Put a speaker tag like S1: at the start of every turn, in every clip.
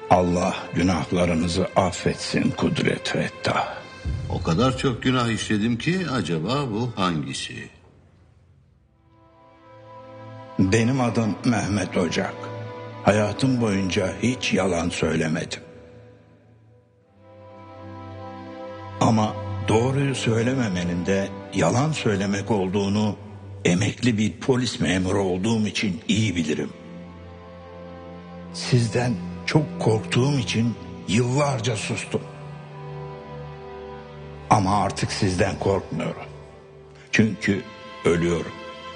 S1: Allah günahlarınızı affetsin Kudret Fettah.
S2: O kadar çok günah işledim ki acaba bu hangisi?
S1: Benim adım Mehmet Ocak. Hayatım boyunca hiç yalan söylemedim. Ama doğruyu söylememenin de yalan söylemek olduğunu emekli bir polis memuru olduğum için iyi bilirim. Sizden çok korktuğum için yıllarca sustum. Ama artık sizden korkmuyorum. Çünkü ölüyorum.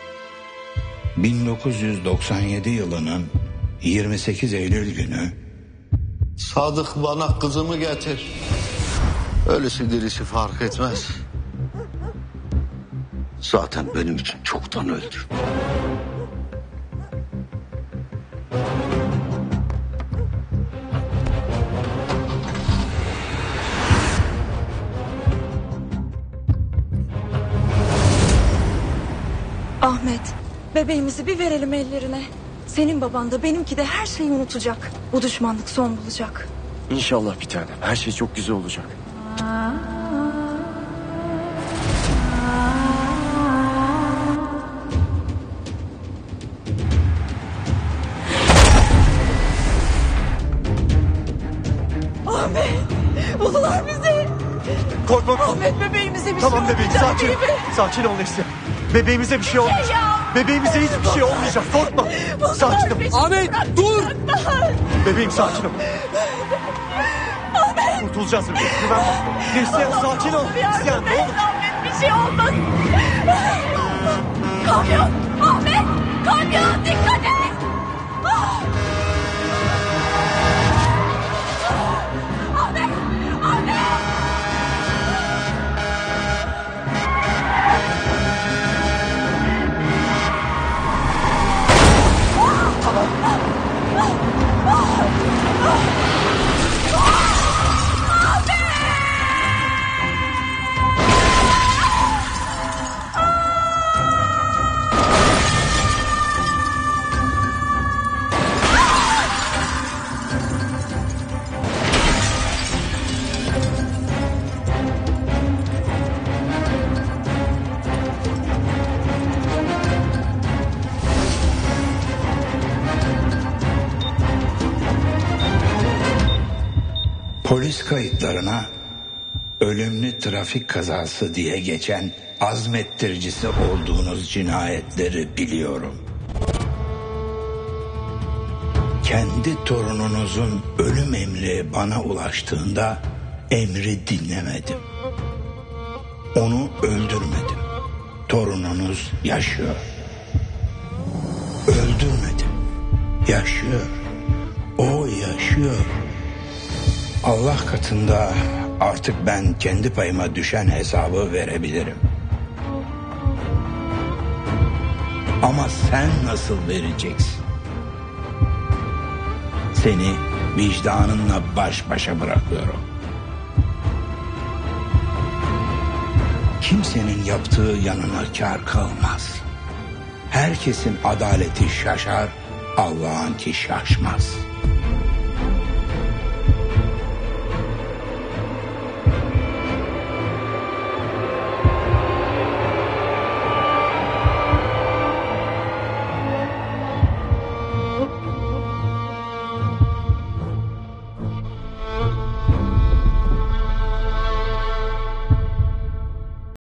S1: 1997 yılının 28 Eylül günü
S2: Sadık bana kızımı getir. Öylesi dirisi fark etmez. Zaten benim için çoktan öldü.
S3: Ahmet, bebeğimizi bir verelim ellerine. Senin baban da benimki de her şeyi unutacak. Bu düşmanlık son bulacak.
S4: İnşallah bir tanem. Her şey çok güzel olacak.
S3: Ahmet, buldular bizi.
S4: Korkma.
S3: Ahmet, bebeğimize bir
S4: Tamam
S3: şey
S4: bebeğim,
S3: olmayacak
S4: sakin.
S3: değil mi?
S4: Sakin ol Neslihan. Bebeğimize bir şey olmayacak. Bebeğimize hiçbir şey olmayacak. Korkma. Sakin ol.
S3: Ahmet, dur.
S4: Bebeğim sakin ol.
S3: Ahmet.
S4: Kurtulacağız bebeğim. Güven bana. Neslihan sakin ol. Neslihan ne olur.
S3: Ahmet, bir şey olmasın. Kamyon, Ahmet. Kamyon, dikkat et. Ahmet, Ahmet.
S1: polis kayıtlarına ölümlü trafik kazası diye geçen azmettiricisi olduğunuz cinayetleri biliyorum. Kendi torununuzun ölüm emri bana ulaştığında emri dinlemedim. Onu öldürmedim. Torununuz yaşıyor. Öldürmedim. Yaşıyor. O yaşıyor. Allah katında artık ben kendi payıma düşen hesabı verebilirim. Ama sen nasıl vereceksin? Seni vicdanınla baş başa bırakıyorum. Kimsenin yaptığı yanına kâr kalmaz. Herkesin adaleti şaşar, Allah'ınki şaşmaz.